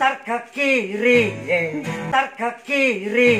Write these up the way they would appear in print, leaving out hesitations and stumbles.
tar ke kiri, tar ke kiri.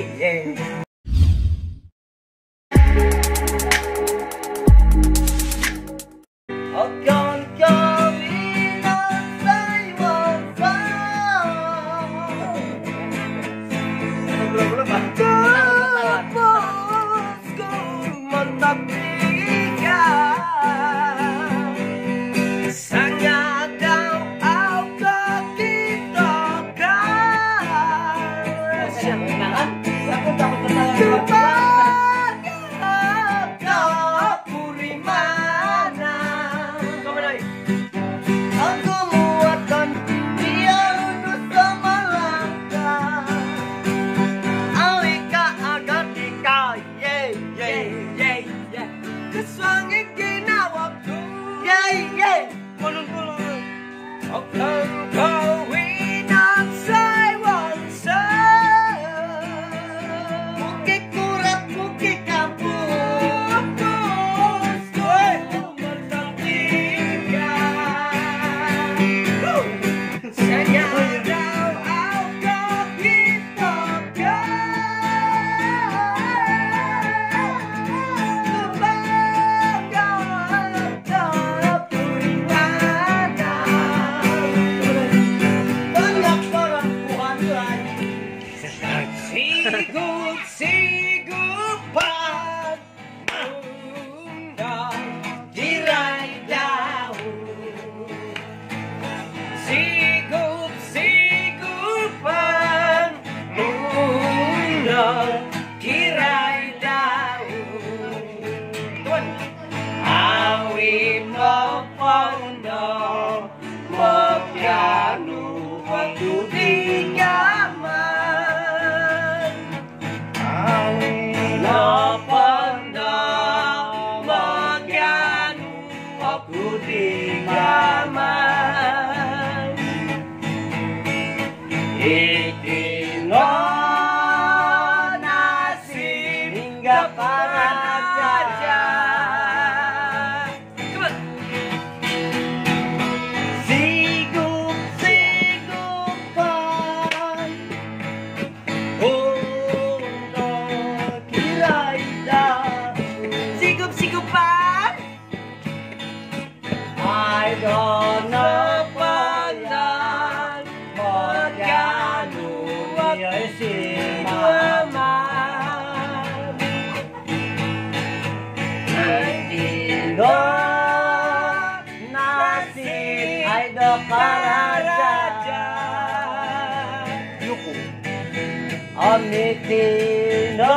Amitino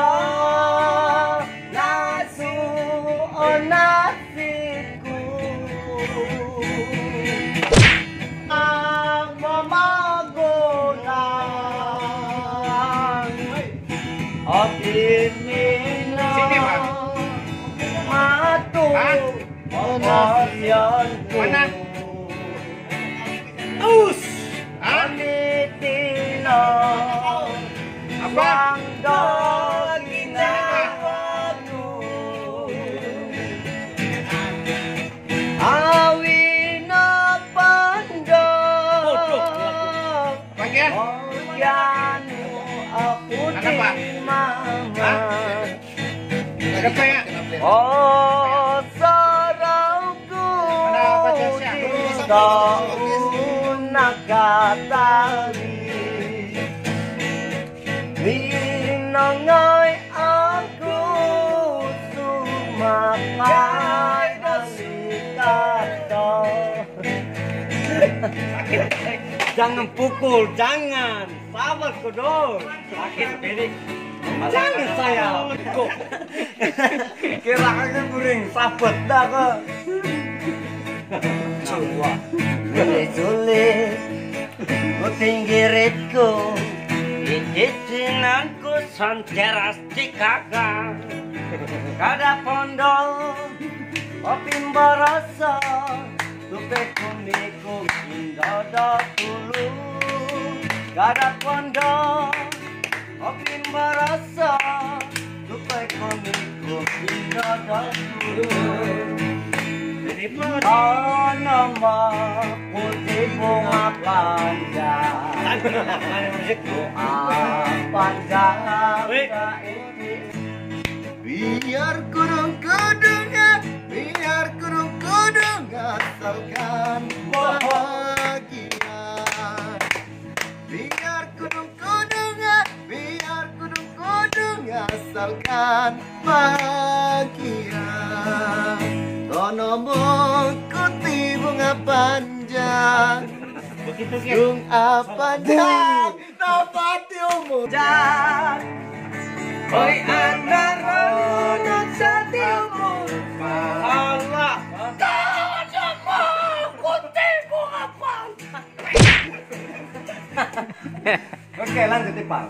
nasu onasiku ang mamagulang amitino matu onasyan ko amitino Bang ginawaku awina pandang Ogyanu aku di mama Oh sarangku di daun nakatari Minangay aku sumakai dalikato Jangan pukul, jangan sabar kodok sakit berik jangan saya kira aja guring sabet dah ke coba sulit ku tinggiritku Icinanku santeras di kakak Kada pondok Opim barasa Tupe kumiku Indada tulu Kada pondok Opim barasa Tupe kumiku Indada tulu nomor putih bunga panjang bunga panjang Biar kudung asalkan bahagia. Biar kudung asalkan bahagia. Tonomo kuti bunga panjang. Bunga panjang, nopati umur. Oi andara sati umur Allah kadamu kuti bunga panjang. Oke, lanjut Ipal.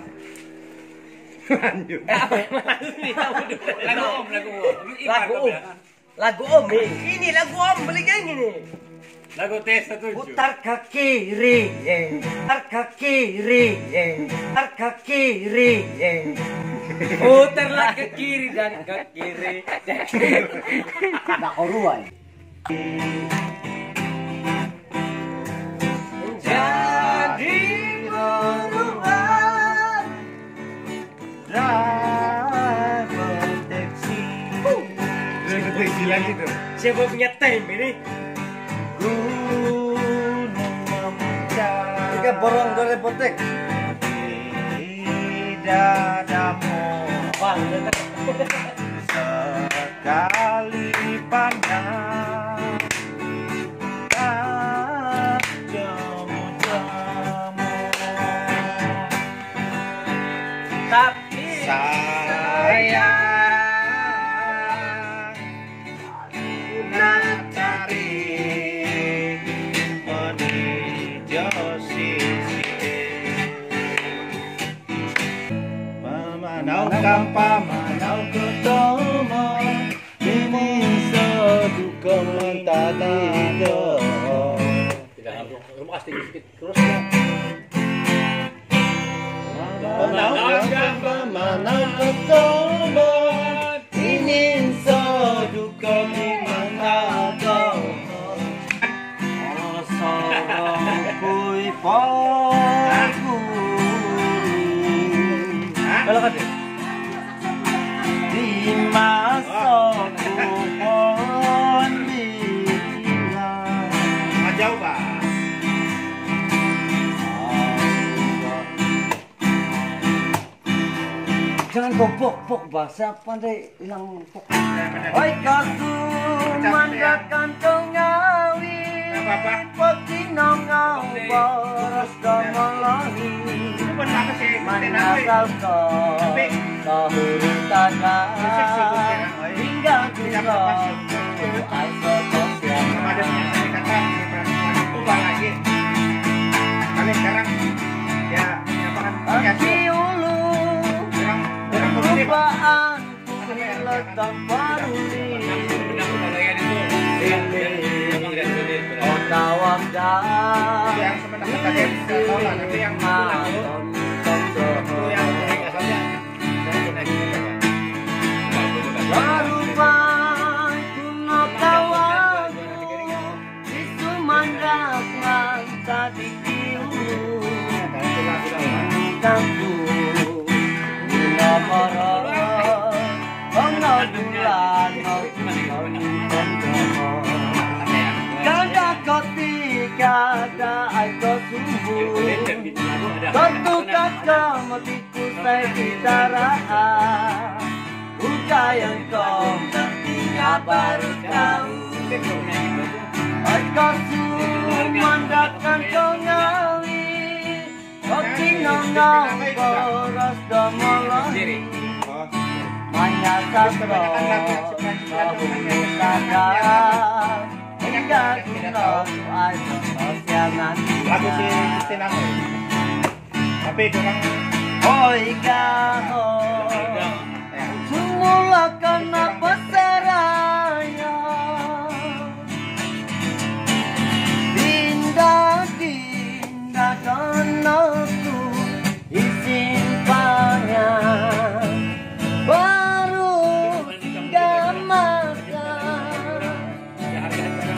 Lagu om ini lagu om beli kayak gini. Lagu tes 7. Putar ke kiri, putar ke kiri, putar ke kiri. Putarlah ke kiri dan ke kiri. Nak oruan. Jadi beruang Driver taxi. Deteksi lagi tuh. siapa punya time ini? Gunung memuncak. Tiga borong dari potek. Di dadamu sekali pandang tak jemu-jemu. Tapi Sayang nak cari menuju sisir. Pamanau pamanau ketemu ini seduka mentalido. Pamanau ketemu ini seduka mentalido. Sorong kui poku. Kalau kan Di masa kupon bilang jauh Pak. jangan kau pok bahasa pandai hilang pok. oi kasum mandakan kau ngawi Apa-apa? poti nongau boros domolohi manasal kau kahurun taga hingga kuro aiso kosiang lagi. Kali sekarang ya Aki ulu Rupaan Kukiletan paruli Otawang dah yang sebenarnya tadi kita tahu lah, tapi yang Barupai kuno kawan Isu mandak manta di kiulu Tangku Nina moro Ono bulan Kada koti kada aiko subuh Tentu kakak motiku saya bicaraan Yang kau nantinya baru tahu Aiko sumandakan kau ngawi Kopi nongau boros domolohi Manya sastro Kahulu sadar Hingga kulon Aiso sosiangan lagu si Kristina tapi kurang Oi gaho Semula kenapa seraya Dinda donoku Isimpannya Baru gak makan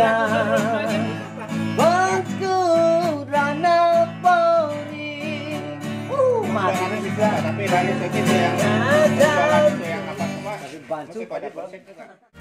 Bangku rana pori. Mati juga. Tapi dari segi yang Ada. yang apa semua Bantu masih pada pada proses juga.